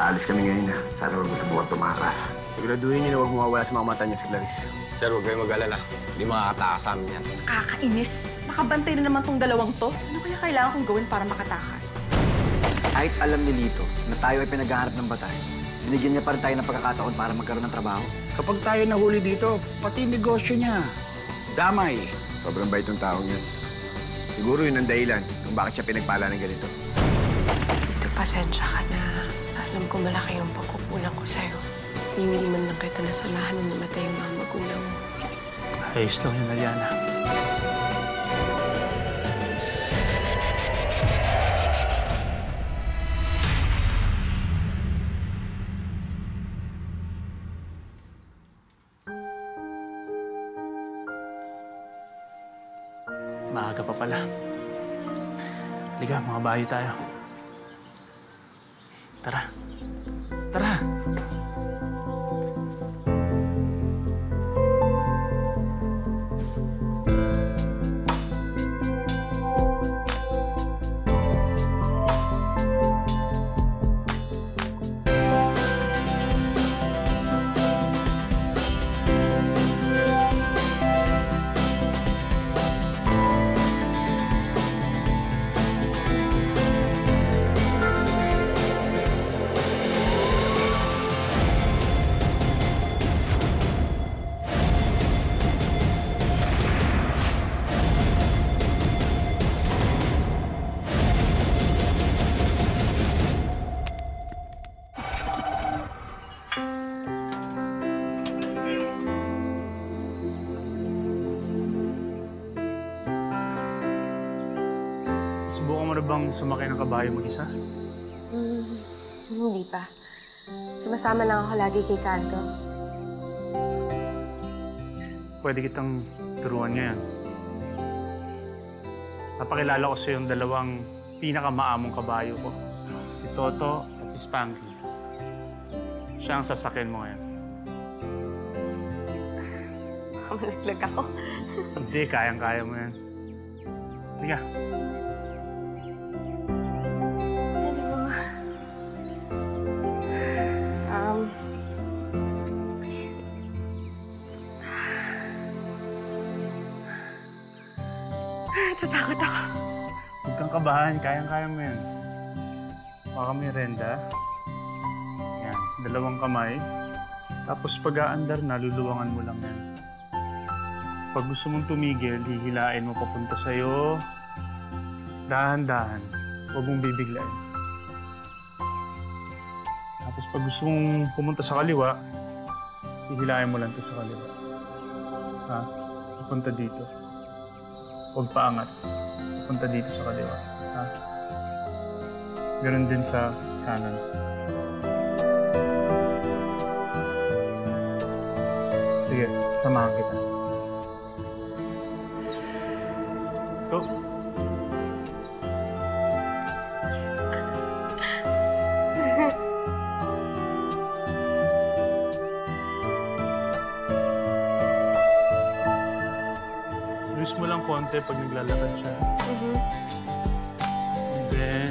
Aalis kami ngayon na. Sana huwag buwan tumakas. Siguraduhin niyo na huwag mawawala sa mga mata niya si Clarice. Sir, huwag kayong mag-alala. Hindi makakatakas sa amin yan. Nakakainis. Nakabantay na naman tong dalawang to. Ano kaya kailangan kong gawin para makatakas? Kahit alam ni Lito na tayo ay pinaghahanap ng batas, binigyan niya pa rin tayo ng pagkakataon para magkaroon ng trabaho. Kapag tayo nahuli dito, pati negosyo niya. Damay. Sobrang bait ng taong yan. Siguro yun ang dahilan kung bakit siya pinagpala ng ganito. Lito, pasensya ka na. Alam ko malaki yung pagkukulang ko sa'yo. Hindi man lang kita nasamahan nung namatay yung mga magulang mo. Ayos lang yun, Alyana. Maaga pa pala. Halika, mga bayo tayo. Tara. Tara! Subukan mo na bang sumakay ng kabayo mag-isa? Hindi pa. Sumasama lang ako lagi kay Cardo. Pwede kitang turuan ngayon. Napakilala ko sa yung dalawang pinakamaamong kabayo ko. Si Toto at si Spanky. Siya ang sasakyan mo ngayon. Malaglag ako. Hindi, kayang-kaya mo yan. Halika. Tatakot ako. Huwag kang kabahan, kayang-kaya mo yan. Baka may renda. Yan, dalawang kamay. Tapos pag-aandar na, luluwangan mo lang yan. Pag gusto mong tumigil, hihilain mo papunta sa'yo. Dahan-dahan. Huwag mong bibiglain. Tapos pag gusto mong pumunta sa kaliwa, hihilain mo lang ito sa kaliwa. Ha? Pupunta dito. Huwag paangat. Pupunta dito sa kaliwa. Ha? Ganun din sa kanan. Sige, samahan kita. Let's go. Lose mo lang konti pag naglalakad siya. And then...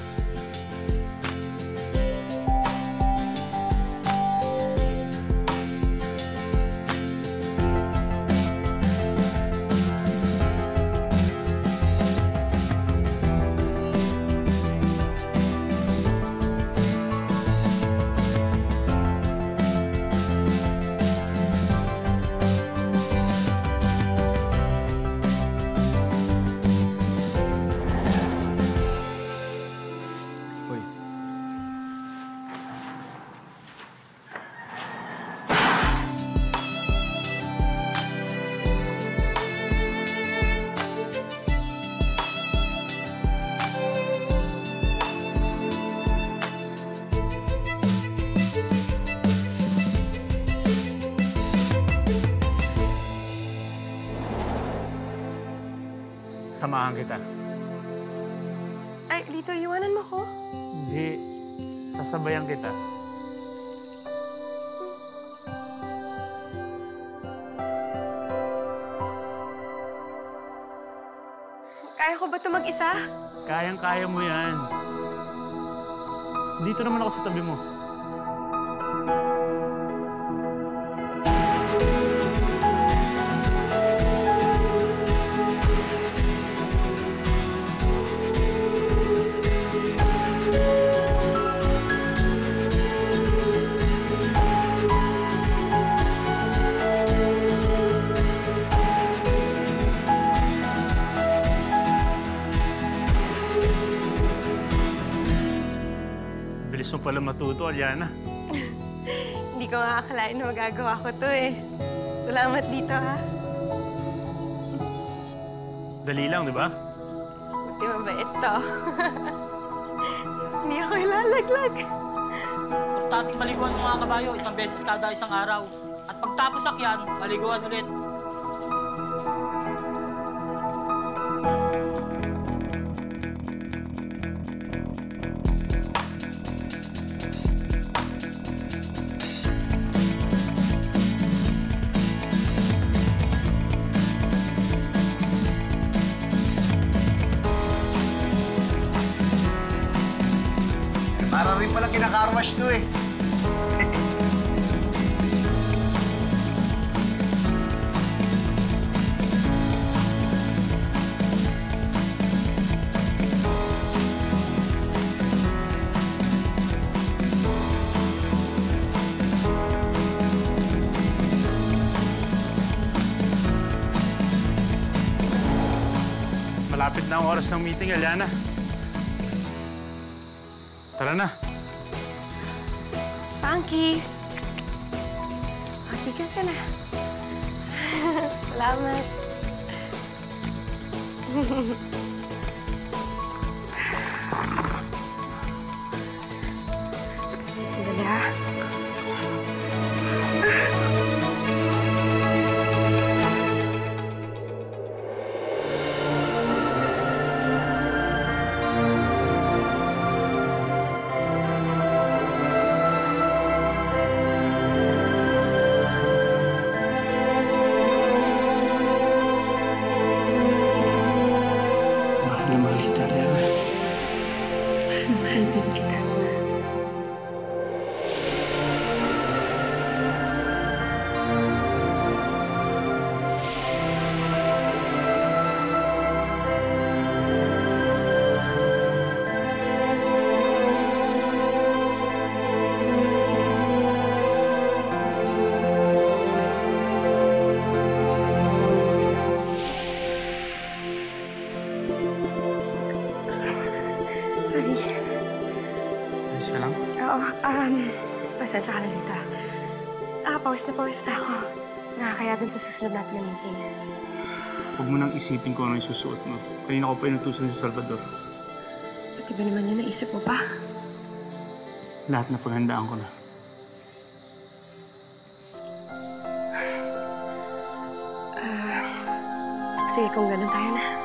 Samahan kita. Ay, Lito, iwanan mo ko? Hindi. Sasabayan kita. Kaya ko ba ito mag-isa? Kayang-kaya mo yan. Dito naman ako sa tabi mo. Bilis mo pala matuto, Alyana. Hindi ko nga akalain na magagawa ko to eh. Salamat dito, ha? Dali lang, di ba? Buti mabait to. Hindi ako ilalaglag. Importanteng maliguan ng mga kabayo, isang beses kada isang araw. At pagtapos akyan, maliguan ulit. Para rin pala kinakarwash to eh. Malapit na ang oras ng meeting, Alyana. Tara na. Spunky! Matigal ka na. Salamat. Dali, ha? Mahal kita, Alyana. Mahal din kita. Sorry. Ayos ka lang? Oo, pasensya ka na dito. Pawis na ako. Nakakaya dun sa susunod natin na meeting. Huwag mo nang isipin kung ano yung susuot mo. Kanina ko pa inutusan si Salvador. Pati ba naman yun naisip mo pa? Lahat na paghandaan ko na. Sige, kung ganun tayo na.